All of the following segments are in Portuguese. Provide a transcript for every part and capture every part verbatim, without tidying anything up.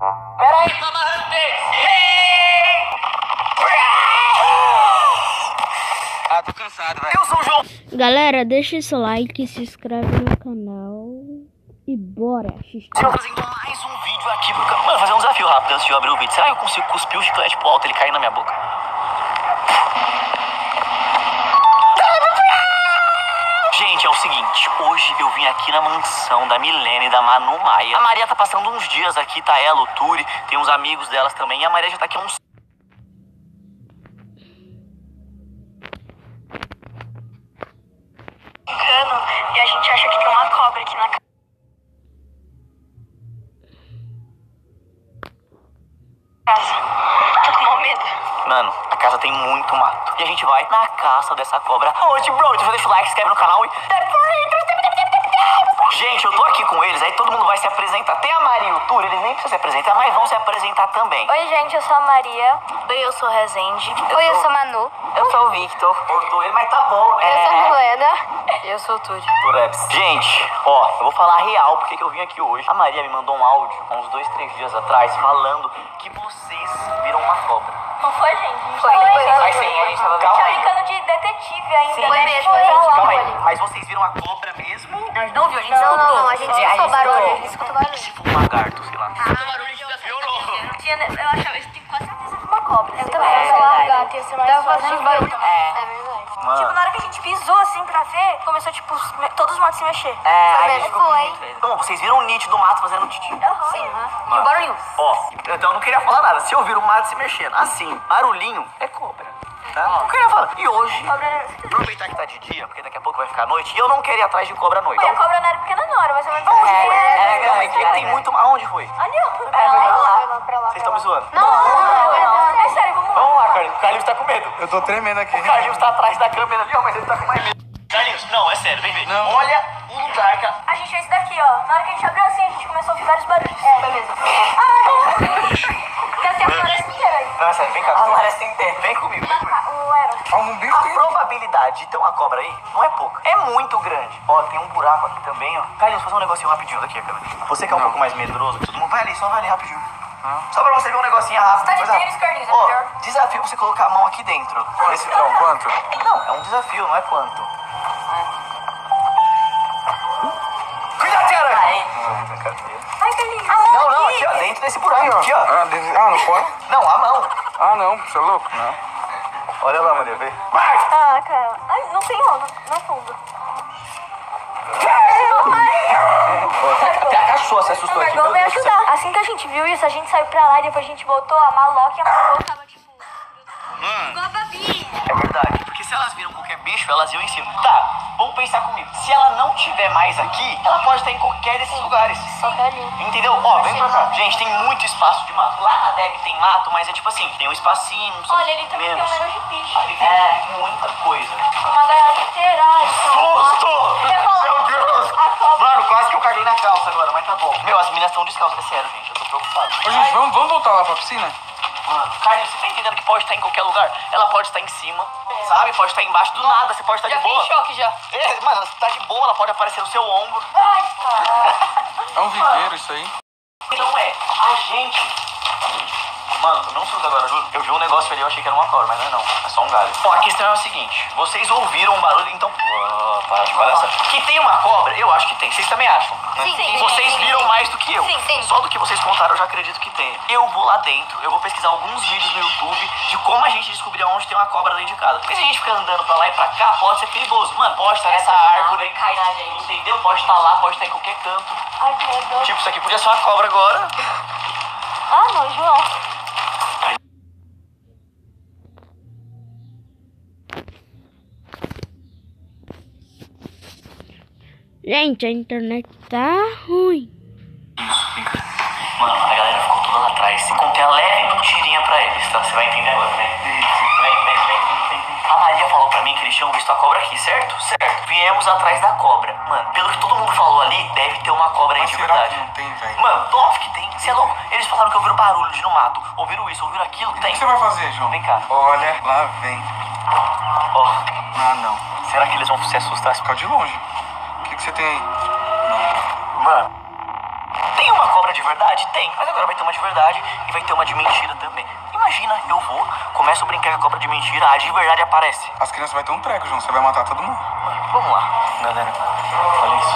Peraí, Camarante! Ah, tô cansado, velho. Eu sou o João. Galera, deixa seu like, se inscreve no canal e bora assistir. Estou fazendo mais um vídeo aqui pro canal. Mano, fazer um desafio rápido antes de eu abrir o vídeo. Será que eu consigo cuspir o chiclete pro alto e ele cair na minha boca? Gente, é o seguinte, hoje eu vim aqui na mansão da Milene e da Manu Maia. A Maria tá passando uns dias aqui, tá ela, o Turi, tem uns amigos delas também. E a Maria já tá aqui há uns... E a gente acha que tem uma cobra aqui na casa. Tô com mal medo. Mano, a casa tem muito mato. E a gente vai na caça dessa cobra. Hoje, bro, então deixa o like, se inscreve no canal e... Gente, eu tô aqui com eles, aí todo mundo vai se apresentar. Tem a Maria e o Turi, eles nem precisam se apresentar, mas vão se apresentar também. Oi, gente, eu sou a Maria. Oi, eu sou Rezende. Eu Oi, sou... eu sou Manu. Eu sou o Victor. Cortou ele, mas tá bom, né? Eu sou a Milena. E eu sou o Turi. Gente, ó, eu vou falar a real porque que eu vim aqui hoje. A Maria me mandou um áudio, há uns dois, três dias atrás, falando que vocês viram uma cobra. Não foi, gente? Foi, foi. Mas sim, a gente tava vendo. Calma aí. brincando de detetive ainda. Sim, Foi mesmo. Calma aí, mas vocês viram a cobra mesmo? Nós não viu, a gente escutou. Não, não, a gente escutou barulho. A gente escutou barulho. Se for um lagarto, sei lá. Escutou barulho, a gente desafiou. Eu achava, eu tenho quase certeza que foi uma cobra. Eu também. Eu sou lagarto, ia ser mais fácil. É, é verdade. Mano. Tipo, na hora que a gente pisou assim pra ver, começou, tipo, todos os matos se mexer. É, Foi aí mesmo? ficou Foi. muito. Então, vocês viram o nítido do mato fazendo titi. Sim. E o barulhinho. Ó, então eu não queria falar nada. Se eu vir o mato se mexendo, assim, barulhinho, é cobra. Tá? Não queria falar. E hoje, aproveitar que tá de dia, porque daqui a pouco vai ficar noite, e eu não queria ir atrás de cobra à noite. Foi, a Então, cobra não era pequena, não, era mais ou menos. aonde É, foi? é, É, calma aí, que tem muito... Aonde foi? Ali, ó. É, vai lá. Vocês estão me zoando? Não, não, não, não. É sério, vamos lá. Vamos lá, Carlinhos. O Carlinhos tá com medo. Eu tô tremendo aqui. O Carlinhos tá atrás da câmera ali, ó, mas ele tá com mais medo. Carlinhos, não, é sério, vem ver. Não. Olha o lugar que a... A gente fez isso daqui, ó. Na hora que a gente abriu assim, a gente começou a ouvir vários barulhos. É, beleza. Ai, porque assim, a floresta inteira aí. Não, é sério, vem cá. A floresta inteira. Vem comigo, vem comigo. O Eros. Ó, um bicho A tem. probabilidade de ter uma cobra aí não é pouca. É muito grande. Ó, tem um buraco aqui também, ó. Carlinhos, fazer um negocinho rapidinho daqui, cara. Você que é um Não. pouco mais medroso que todo mundo, vai ali, só vai ali rapidinho. Só pra você ver um negocinho rápido. Tá de coisa tênis, Carlinhos, é Ó, melhor. desafio você colocar a mão aqui dentro. Nesse tronco. Quanto? Não, é um desafio, não é quanto. Cuidado, cara! Ai, brincadeira. Ai, Carlinhos. A mão Não, não, aqui. aqui, ó, dentro desse buraco, aqui, ó. Ah, desse- ah, não pode? Não, a mão. Ah, não. Você é louco? Não. Olha lá, Maria, vê. Vai! Ah, cara. Ai, não tem não, não é fundo. Até a cachorra se assustou aqui, Margot meu veio Deus do céu. ajudar. Assim que a gente viu isso, a gente saiu pra lá e depois a gente voltou, a Maloca e a Margot tava tipo... Igual a Babi. É verdade, porque se elas viram qualquer bicho, elas iam em cima. Tá, vamos pensar comigo. Se ela não tiver mais aqui, ela pode estar em qualquer desses lugares. Qualquer ali. Entendeu? Ó, vem pra cá. Gente, tem muito espaço de mato. Lá na deck tem mato, mas é tipo assim, tem um espacinho, não sei. Olha, ele também menos. tem um negócio de piche. Ali tem muita coisa. Uma gaiola inteira. Ai, Susto! Eu vou- Meu Deus! A cobra. Mano, quase que eu caguei na calça agora, mas tá bom. Meu, as meninas estão descalças. É sério, gente, eu tô preocupado. Ô, gente, vamos, vamos voltar lá pra piscina? Mano, Carlinhos, você tá entendendo que pode estar em qualquer lugar? Ela pode estar em cima, sabe? Pode estar embaixo, do nada, você pode estar Já de fiquei boa. em choque já. É, mano, você tá de boa, ela pode aparecer no seu ombro. Ai, cara. É um viveiro isso aí. Não é, a gente... Mano, tô não surdo agora, juro. Eu vi um negócio ali, eu achei que era uma cobra, mas não é não. É só um galho. Ó, a questão é o seguinte. Vocês ouviram um barulho, então... Uou, para de palhaçada. Que tem uma cobra, eu acho que tem. Vocês também acham? Né? Sim, sim, Vocês sim, viram sim. mais do que eu. Sim, sim. Só do que vocês contaram, eu já acredito que tem. Eu vou lá dentro, eu vou pesquisar alguns vídeos no YouTube de como a gente descobrir onde tem uma cobra dentro de casa. Porque se a gente ficar andando pra lá e pra cá, pode ser perigoso. Mano, pode estar nessa árvore, Cai na gente. entendeu? Pode estar lá, pode estar em qualquer canto. Ai, que medo. Tipo, isso aqui podia ser uma cobra agora. Ah, não, João. Gente, a internet tá ruim. Mano, a galera ficou toda lá atrás. Se contei a leve mentirinha pra eles, tá? Você vai entender agora, vem. Vem, vem, vem, vem, vem. A Maria falou pra mim que eles tinham visto a cobra aqui, certo? Certo. Viemos atrás da cobra. Mano, pelo que todo mundo falou ali, deve ter uma cobra aí Mas de será verdade. que não tem, velho? Mano, óbvio que tem. Você é louco? Eles falaram que ouviram barulho de no mato. Ouviram isso, ouviram aquilo. O Tem. que você vai fazer, João? Vem cá. Olha, lá vem. Ó, Ah, não. será que eles vão se assustar? Ficar de longe. O que, que você tem aí? Mano, tem uma cobra cobra de verdade? Tem, mas agora vai ter uma de verdade e vai ter uma de mentira também. Imagina, eu vou, começo a brincar com a cobra de mentira, a de verdade aparece. As crianças vão ter um treco, João. Você vai matar todo mundo. Mano, vamos lá, galera. Olha isso.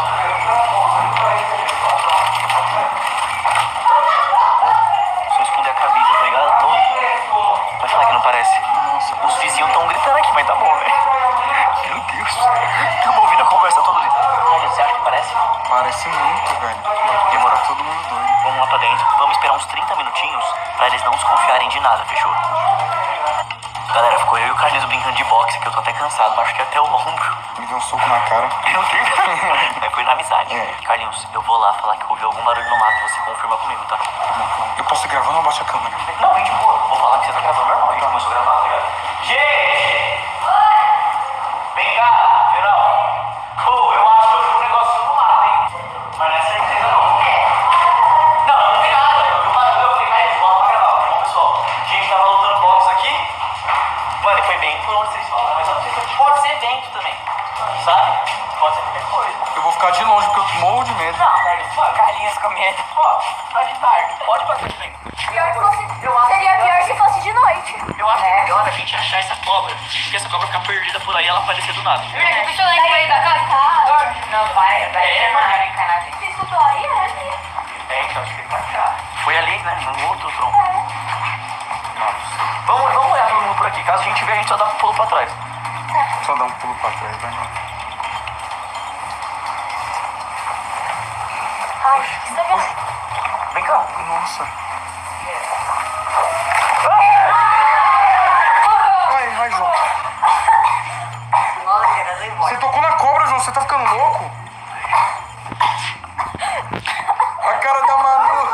Só esconder a cabeça, tá ligado? Oh. Vai falar que não parece. Nossa, os vizinhos estão gritando aqui, mas tá bom, velho. Meu Deus. Estamos ouvindo a conversa todo dia. Olha, você acha que parece? Parece muito, velho. Demorou. Todo mundo doido. Vamos lá pra dentro. Vamos esperar uns trinta minutinhos pra eles não desconfiarem de nada, fechou? Galera, ficou eu e o Carlinhos brincando de boxe, que eu tô até cansado, mas acho que até o ombro. Me deu um soco na cara. Meu Deus. Aí foi na amizade. É. Carlinhos, eu vou lá falar que ouvi algum barulho no mato, você confirma comigo, tá? Eu posso ir gravando ou baixa a câmera? Não, vem de boa. Vou falar que você tá gravando normal. A gente começou a gravar, tá ligado? Gente! Vem cá, geral. Pô, eu acho que eu vi um negócio no mato, hein? Mas não é certeza, não. Não, não tem nada. Eu vi um barulho, eu falei, cara, volta pra gravar. Bom, pessoal, a gente tava lutando boxe aqui. Mano, e foi bem por onde vocês falam, mas eu não sei se pode ser vento também. Sabe? Pode ser qualquer coisa. Eu vou ficar de longe porque eu morro de medo. Não, Carlinhos, mano, Carlinhos com medo. Ó, tá de tarde. Pode bater também. Pior que fosse, Eu acho seria que- pior se fosse de noite. Eu acho que é melhor a gente achar essa cobra. Porque essa cobra ficar perdida por aí, ela aparecer do nada. É. Deixa eu lá aí da casa. Não, vai, vai. É, É, mano. vai encanar a gente. Você escutou aí, né? É, então acho que ele vai achar. Foi ali, né? No outro tronco. Nossa. Vamos, vamos olhar todo mundo por aqui. Caso a gente ver, a gente só dá um pulo pra trás. Só dá um pulo pra trás, vai. Ai, isso é Vem cá. Nossa. Ai, ai, João. Olha, era do embora. Você tocou na cobra, João. Você tá ficando louco? A cara da Manu.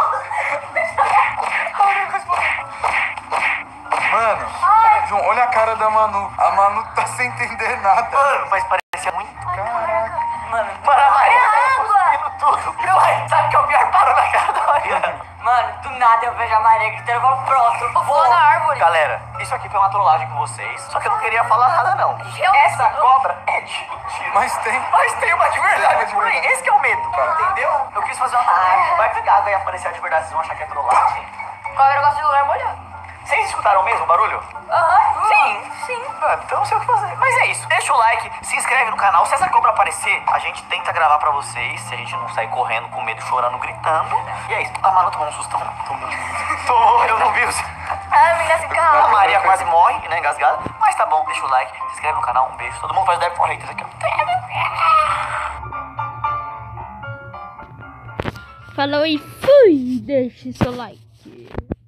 Mano, João, olha a cara da Manu. A Manu tá sem entender nada. Mano, mas parecia muito. Caraca. Mano, Para, Maria. É água. Tudo. Meu, sabe que é o pior? Parou na cara da Maria. mano, do nada eu vejo a Maria gritando, eu falo, pronto, eu Vou na árvore. Galera, isso aqui foi uma trollagem com vocês. Só que eu não queria falar nada, não. Eu- Essa cobra é de mentira. Mas tem. Mas tem uma de Tem uma verdade de por aí. verdade. Esse que é o medo. Tá. Entendeu? Eu quis fazer uma trollagem. Vai pegar água e aparecer a de verdade. Vocês vão achar que é trollagem. Cobra gosta de lugar molhado. Vocês escutaram mesmo o barulho? Aham. Sim, sim. Mano, então não sei o que fazer. Mas é isso. Deixa o like, se inscreve no canal. Se essa cobra aparecer, a gente tenta gravar pra vocês. Se a gente não sair correndo com medo, chorando, gritando. E é isso. A Manu tomou um sustão. Tomou. Tomou, eu não vi. os- Ah, menina, assim, A calma. Maria quase morre, né, engasgada. Mas tá bom, deixa o like, se inscreve no canal. Um beijo. Todo mundo faz deve por haters aqui, ó. Falou e fui! Deixe seu like.